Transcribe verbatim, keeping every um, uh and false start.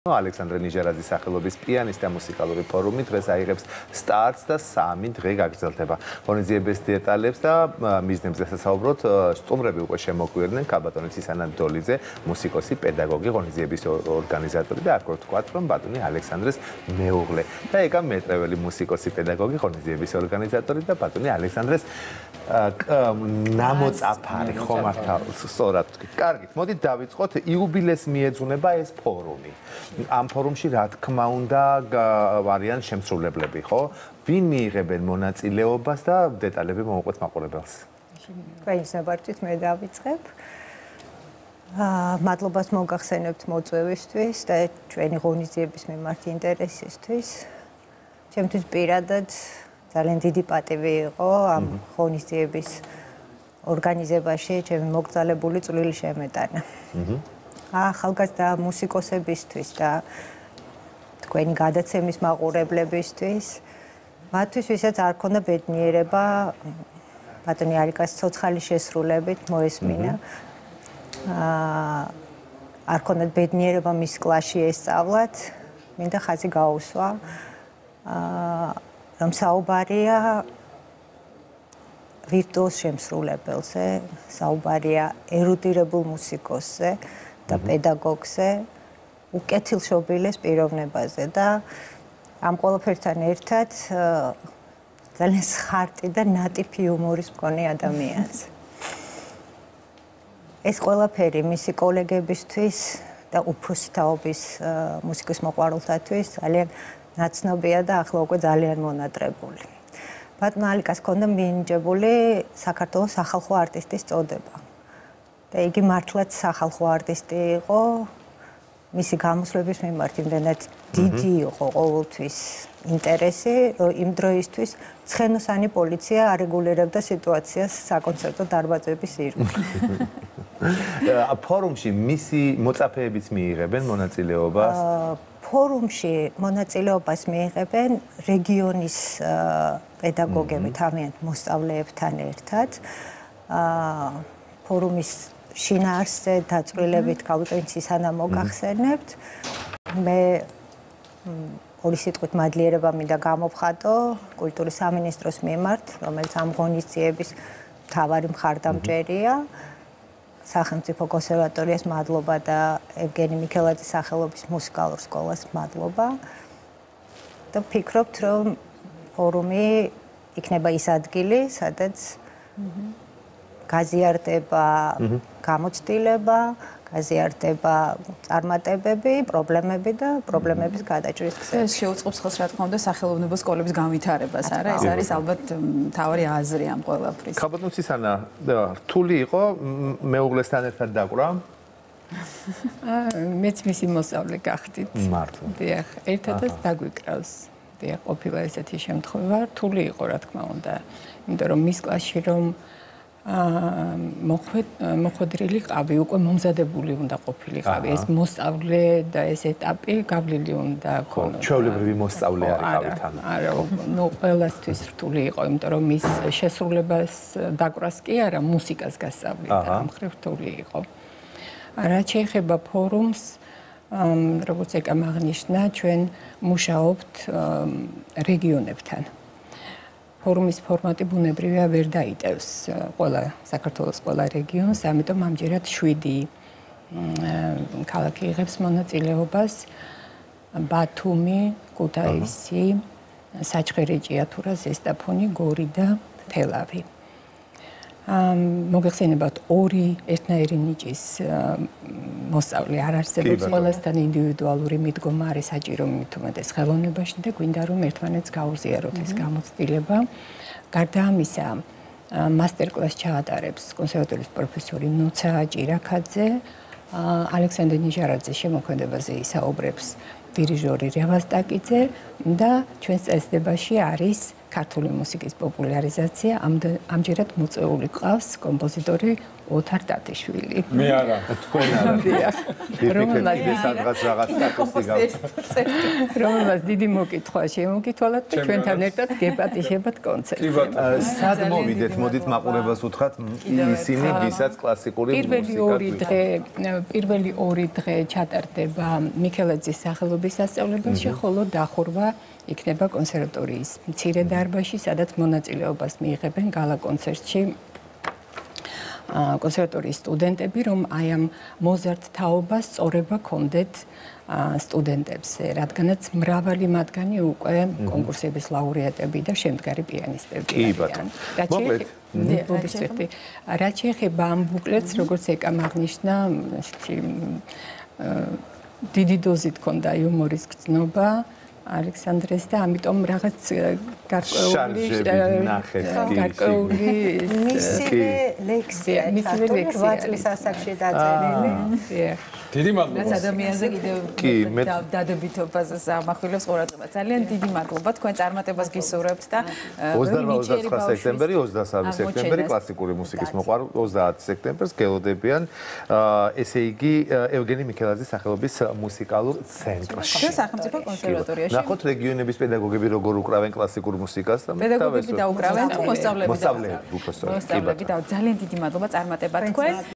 ალექსანდრე ნიჟერაძის სახელობის პიანისტი მუსიკალური ფორუმი დღეს აიღებს სტარტს და სამი დღე გაგრძელდება. ღონისძიების დეტალებს და მიზნებს გასაუბროთ სტუმრები უკვე შემოგვიყვნენ ქალბატონი ცისანა დოლიძე, მუსიკოსი, პედაგოგი, ღონისძიების ორგანიზატორი და აქ ვთქვათ, რომ ბატონი ალექსანდრეს მეუღლე და ეკა მეტრეველი მუსიკოსი, პედაგოგი, ღონისძიების ორგანიზატორი და ბატონი ალექსანდრეს ნამოწაფარი ხომ მართა სწორად ვთქვით. კარგით, მოდით დავიწყოთ იუბილეს მიეძღვნება ეს ფორუმი. ამ ფორუმში რა თქმა უნდა არიან შემსრულებლები, ხო? ვინ მიიღებენ მონაწილეობას და დეტალები მოვუყვეთ მაყურებელს. Თქვენის ნებართვით მე დავიწყებ. აა მადლობას მოგახსენებთ მოწვევისთვის და ჩვენი ღონისძიების მიმართ ინტერესისთვის. ჩემთვის პირადად ძალიან დიდი პატივი იყო ამ ღონისძიების ორგანიზებაში ჩემი მოგზალებული წვლილი შემეტანა. აჰა. ახალგაზრდა მუსიკოსებისთვის და თქვენი გადაცემის მაყურებლებისთვის, მათთვის ვისაც არ ქონდა ბედნიერება ბატონი არიკას ცოცხალი შესრულებით მოესმინა. აა არ ქონდათ ბედნიერება მის კლასში ესწავლათ, მინდა ხაზი გაუსვა. აა რომ საუბარია ვირტუოზ შემსრულებელზე, საუბარია ერუდირებულ მუსიკოსზე და პედაგოგზე, უკეთილშობილეს პიროვნებაზე და ამ ყველაფერთან ერთად ძალიან სხარტი და ნატიფი იუმორის მქონე ადამიანზე. ეს ყველაფერი მისი კოლეგებისთვის და უფროსი თაობის მუსიკის მოყვარულთათვის ძალიან ნაცნობია და ახლა უკვე ძალიან მონატრებული. ბატონ ალიკას ჰქონდა მინიჭებული საქართველოს სახალხო არტისტის წოდება. და იგი მართლაც სახალხო არტისტი იყო, მისი გამოსვლების მიმართ იმდენად დიდი იყო ყოველთვის ინტერესი, რომ იმ დროისთვის ცხენოსანი პოლიცია არეგულირებდა სიტუაციას საკონცერტო დარბაზების ირგვლივ. ფორუმში მისი მოწაფეებიც მიიღებენ მონაწილეობას? ფორუმში მონაწილეობას მიიღებენ რეგიონის პედაგოგები თავიანთ მოსწავლეებთან ერთად. ფორუმის შინაარსზე დაწვრილებით ქალბატონი ცისანა მოგახსენებთ. მე ორი სიტყვით მადლიერება მინდა გამოვხატო კულტურის სამინისტროს მიმართ, რომელიც ამ ღონისძიების მთავარი მხარდამჭერია. სახელმწიფო კონსერვატორიას მადლობა და ევგენი მიქელაძის სახელობის მუსიკალურ სკოლას მადლობა. და ვფიქრობთ, რომ ფორუმი იქნება ის ადგილი, სადაც გაზიარდება გამოცდილება, გაზიარდება წარმატებები, პრობლემები და პრობლემების გადაჭრის გზები. ეს შეუწყობს ხელს რა თქმა უნდა სახელოვნებო სკოლების განვითარებას, არა? ეს არის ალბათ მთავარი აზრი ამ ყველაფრის. ქალბატონ ცისანა, რთული იყო მეუღლესთან ერთად დაკვრა? მეც მისი მოსწავლე გახდით. მართლა. დიახ, ერთადაც დაგვიკრავს. დიახ, ყოფილა ესეთი შემთხვევა, რთული იყო რა თქმა უნდა, იმიტომ რომ მის კლასში რომ აა მოხვედრილი ყავი, უკვე მომზადებული უნდა ყოფილიყავი. ეს მოსწავლე და ეს ეტაპი გავლილი უნდა ქონოდა. ჩვეულებრივი მოსწავლე არ იყავით ამ. არა, ნუ ყველასთვის რთული იყო, იმიტომ რომ ის შესრულებას დაკვრას კი არა, მუსიკას გასწავლიდა, ამ ხრივ რთული იყო. რაც შეეხება ფორუმს, როგორც ეკამ აღნიშნა, ჩვენ მუშაობთ რეგიონებთან. ფორუმის ფორმატი ბუნებრივია ვერ დაიტევს ყველა საქართველოს ყველა რეგიონს, ამიტომ ამჯერად შვიდი ქალაქი იღებს მონაწილეობას: ბათუმი, ქუთაისი, საჩხერი, ჭიათურა, ზესტაფონი, გორი და თელავი. მოგეხსენებათ, ორი ერთნაირი ნიჭის მოსწავლე არ არსებობს, ყველასთან ინდივიდუალური მიდგომა არის საჭირო მით უმეტეს ხელოვნებაში და გვინდა რომ ერთმანეთს გაუზიაროთ ეს გამოცდილება. გარდა ამისა, მასტერკლასს ჩაატარებს კონსერვატორიის პროფესორი ნუცა ჭირაქაძე, ალექსანდრე ნიჟერაძის შემოქმედებაზე ისაუბრებს დირიჟორი რევაზ ტაკიძე და ჩვენს წესდებაში არის ქართული მუსიკის პოპულარიზაცია. ამჯერად მოწვეული ყავს კომპოზიტორი ოთარ ტატიშვილი. მე არა. თქვენ არა. რომელმაც სადღაც რაღაც სტატუსი გაქვს. რომელმაც დიდი მოკითხვა შემოგითვალათ და ჩვენთან ერთად გეპატიჟებათ კონცერტზე. სად მოვიდეთ? მოდით მაყურებელს უთხრათ ისინი, ვისაც კლასიკური მუსიკა. პირველი ორი დღე, პირველი ორი დღე ჩატარდება მიქელაძის სახელობის სასწავლებელში, ხოლო დახურვა იქნება კონსერვატორიის მცირე დარბაზში, სადაც მონაწილეობას მიიღებენ გალა კონცერტში კონსერვატორიის სტუდენტები, რომ აი ამ მოზარდ თაობას სწორება კონდეთ სტუდენტებზე, რადგანაც მრავალი მათგანი უკვე კონკურსების ლაურეატები და შემდგარი პიანისტები არიან. მოკლედ, რაც შეეხება ამ ბუკლეტს, როგორც ეკამ აღნიშნა, ესეთი დიდი დოზით ჰქონდა იუმორის გრძნობა ალექსანდრეს და ამიტომ რაღაც გარკვეული გარკვეული მისი ლექსია რვა წლის ასაკში დაწერილი. დიდი მადლობა. რაც ადამიანზე კიდევ დადებითობაზე ამახვილებს ყურადღებას. ძალიან დიდი მადლობა. თქვენ წარმატებას გისურვებთ და ოცდაოთხ ოცდაცხრა სექტემბერი, ოცდასამი სექტემბერი კლასიკური მუსიკის მოყვარულ ოცდაათი სექტემბერს გელოდებიან ესე იგი ევგენი მიქელაძის სახელობის მუსიკალურ ცენტრში. და სახელმწიფო კონსერვატორიაში. ნახოთ რეგიონების პედაგოგები როგორ უკრავენ კლასიკურ მუსიკას და პედაგოგები დაუკრავენ თუ მოსწავლეები? მოსწავლეები უბრალოდ. მოსწავლეები და ძალიან დიდი მადლობა წარმატება თქვენ.